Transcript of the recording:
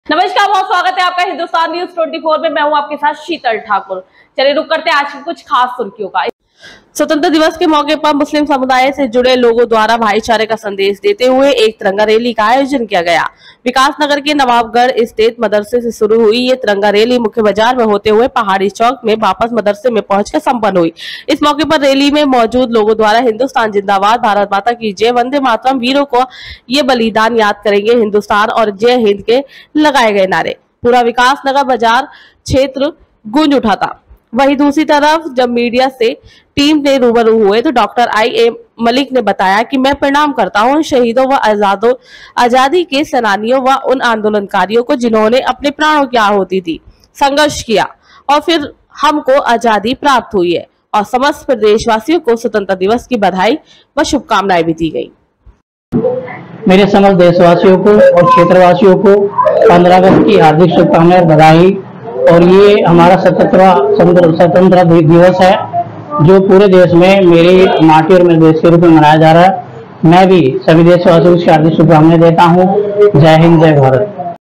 नमस्कार, बहुत स्वागत है आपका हिंदुस्तान न्यूज 24 में। मैं हूं आपके साथ शीतल ठाकुर। चलिए रुक करते हैं आज की कुछ खास सुर्खियों का। स्वतंत्रता दिवस के मौके पर मुस्लिम समुदाय से जुड़े लोगों द्वारा भाईचारे का संदेश देते हुए एक तिरंगा रैली का आयोजन किया गया। विकास नगर के नवाबगढ़ स्थित मदरसे से शुरू हुई ये तिरंगा रैली मुख्य बाजार में होते हुए पहाड़ी चौक में वापस मदरसे में पहुंचकर संपन्न हुई। इस मौके पर रैली में मौजूद लोगों द्वारा हिंदुस्तान जिंदाबाद, भारत माता की जय, वंदे मातरम, वीरों को ये बलिदान याद करेंगे हिंदुस्तान और जय हिंद के लगाए गए नारे पूरा विकास नगर बाजार क्षेत्र गूंज उठा था। वहीं दूसरी तरफ जब मीडिया से टीम ने रूबरू हुए तो डॉक्टर I.A. मलिक ने बताया कि मैं प्रणाम करता हूं शहीदों व आजादी के सेनानियों व उन आंदोलनकारियों को जिन्होंने अपने प्राणों की आहुति दी, संघर्ष किया और फिर हमको आजादी प्राप्त हुई है। और समस्त प्रदेशवासियों को स्वतंत्रता दिवस की बधाई व शुभकामनाएं भी दी गयी। मेरे समस्त देशवासियों को और क्षेत्रवासियों को 15 अगस्त की हार्दिक शुभकामनाएं, बधाई। और ये हमारा 77वां स्वतंत्रता दिवस है जो पूरे देश में मेरी माटी और मेरे देश के रूप में मनाया जा रहा है। मैं भी सभी देशवासियों को हार्दिक शुभकामनाएं देता हूँ। जय हिंद, जय भारत।